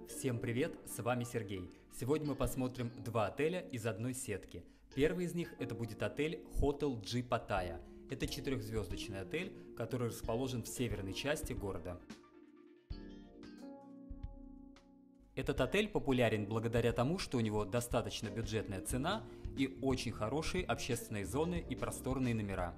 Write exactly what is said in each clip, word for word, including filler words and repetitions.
Всем привет, с вами Сергей. Сегодня мы посмотрим два отеля из одной сетки. Первый из них это будет отель Hotel G Pattaya. Это четырехзвездочный отель, который расположен в северной части города. Этот отель популярен благодаря тому, что у него достаточно бюджетная цена и очень хорошие общественные зоны и просторные номера.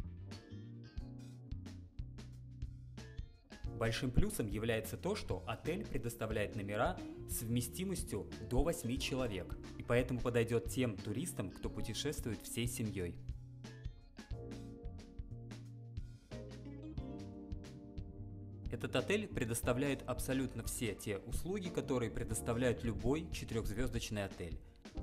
Большим плюсом является то, что отель предоставляет номера с вместимостью до восьми человек, и поэтому подойдет тем туристам, кто путешествует всей семьей. Этот отель предоставляет абсолютно все те услуги, которые предоставляет любой четырехзвездочный отель.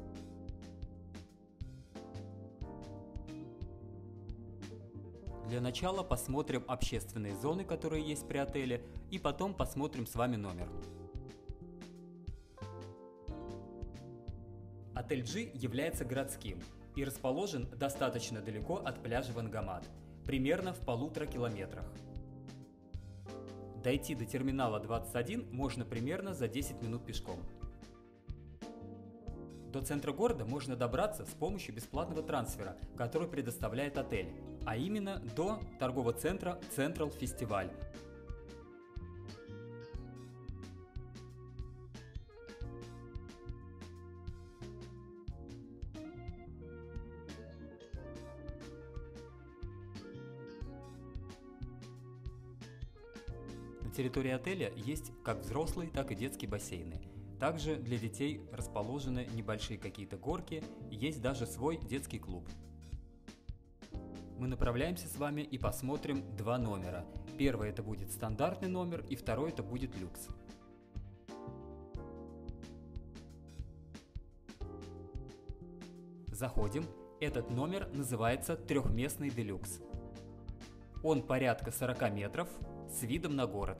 Для начала посмотрим общественные зоны, которые есть при отеле, и потом посмотрим с вами номер. Отель G является городским и расположен достаточно далеко от пляжа Вангамад, примерно в полутора километрах. Дойти до терминала двадцать один можно примерно за десять минут пешком. До центра города можно добраться с помощью бесплатного трансфера, который предоставляет отель, а именно до торгового центра Central Festival. На территории отеля есть как взрослые, так и детские бассейны. Также для детей расположены небольшие какие-то горки, есть даже свой детский клуб. Мы направляемся с вами и посмотрим два номера. Первый это будет стандартный номер, и второй это будет люкс. Заходим. Этот номер называется трехместный делюкс. Он порядка сорока метров с видом на город.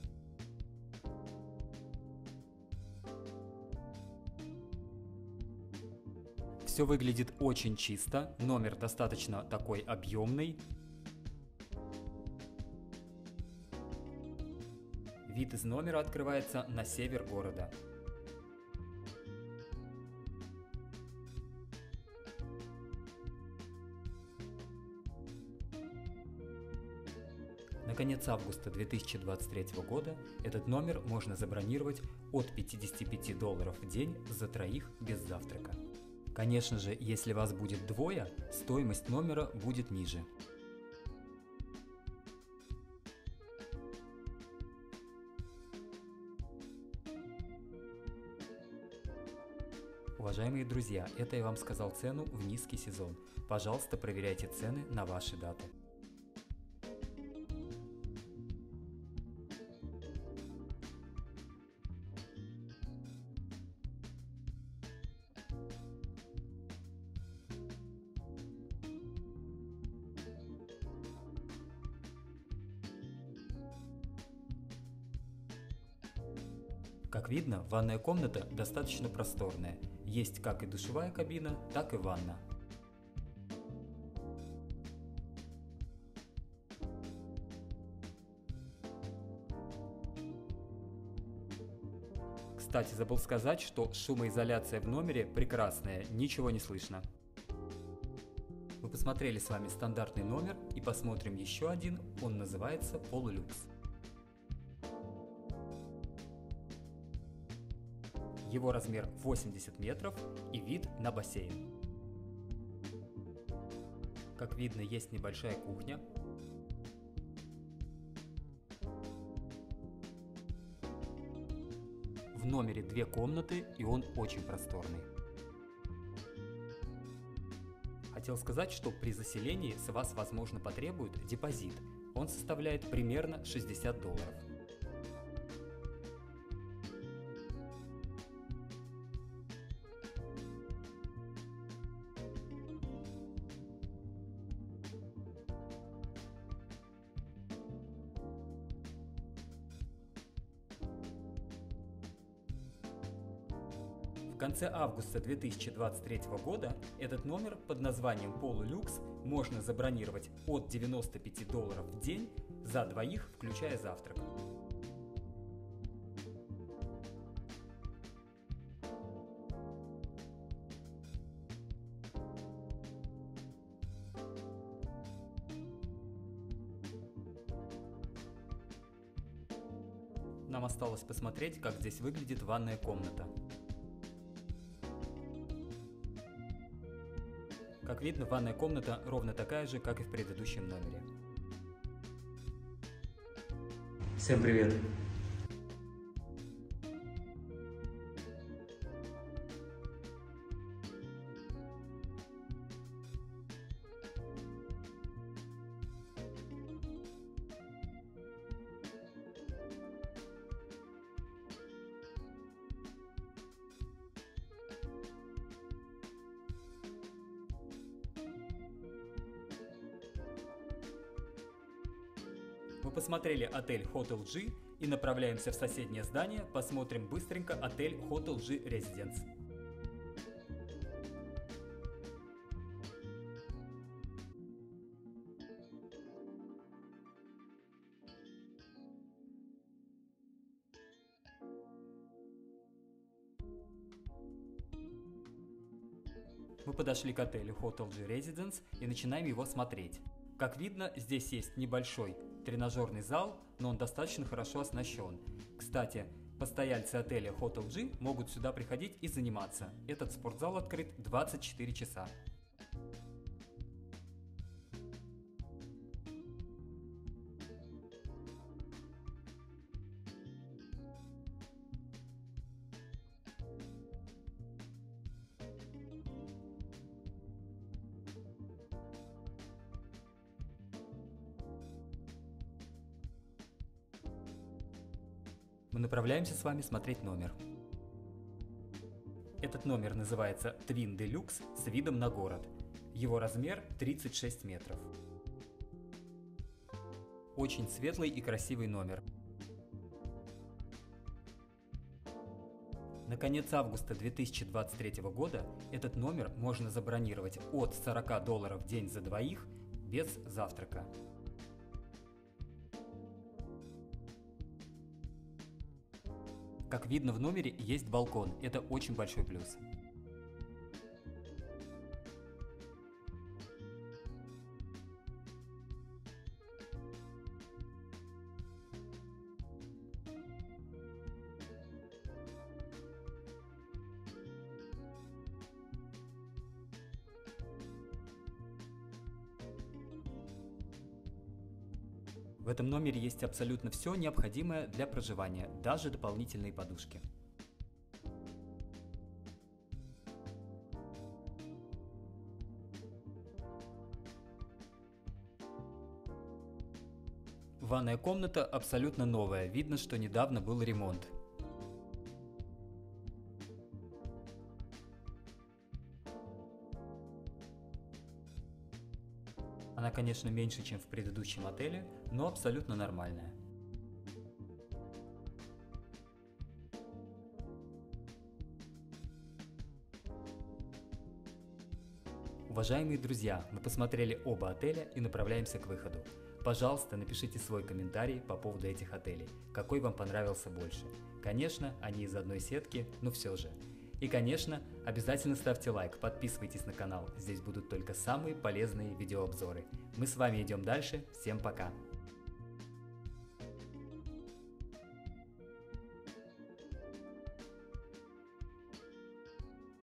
Все выглядит очень чисто, номер достаточно такой объемный. Вид из номера открывается на север города. На конец августа две тысячи двадцать третьего года этот номер можно забронировать от пятидесяти пяти долларов в день за троих без завтрака. Конечно же, если вас будет двое, стоимость номера будет ниже. Уважаемые друзья, это я вам сказал цену в низкий сезон. Пожалуйста, проверяйте цены на ваши даты. Как видно, ванная комната достаточно просторная. Есть как и душевая кабина, так и ванна. Кстати, забыл сказать, что шумоизоляция в номере прекрасная, ничего не слышно. Мы посмотрели с вами стандартный номер и посмотрим еще один, он называется полулюкс. Его размер восемьдесят метров и вид на бассейн. Как видно, есть небольшая кухня. В номере две комнаты, и он очень просторный. Хотел сказать, что при заселении с вас, возможно, потребуют депозит. Он составляет примерно шестьдесят долларов. В конце августа две тысячи двадцать третьего года этот номер под названием Полулюкс можно забронировать от девяноста пяти долларов в день за двоих, включая завтрак. нам осталось посмотреть, как здесь выглядит ванная комната. Как видно, ванная комната ровно такая же, как и в предыдущем номере. Всем привет! Мы посмотрели отель Hotel G и направляемся в соседнее здание, посмотрим быстренько отель Hotel G Residence. Мы подошли к отелю Hotel G Residence и начинаем его смотреть. Как видно, здесь есть небольшой тренажерный зал, но он достаточно хорошо оснащен. Кстати, постояльцы отеля Hotel G могут сюда приходить и заниматься. Этот спортзал открыт двадцать четыре часа. Мы направляемся с вами смотреть номер. Этот номер называется Twin Deluxe с видом на город. Его размер тридцать шесть метров. Очень светлый и красивый номер. На конец августа две тысячи двадцать третьего года этот номер можно забронировать от сорока долларов в день за двоих без завтрака. Как видно, в номере есть балкон, это очень большой плюс. В этом номере есть абсолютно все необходимое для проживания, даже дополнительные подушки. Ванная комната абсолютно новая, видно, что недавно был ремонт. Она, конечно, меньше, чем в предыдущем отеле, но абсолютно нормальная. Уважаемые друзья, мы посмотрели оба отеля и направляемся к выходу. Пожалуйста, напишите свой комментарий по поводу этих отелей, какой вам понравился больше. Конечно, они из одной сетки, но все же. И, конечно, обязательно ставьте лайк, подписывайтесь на канал, здесь будут только самые полезные видеообзоры. Мы с вами идем дальше, всем пока!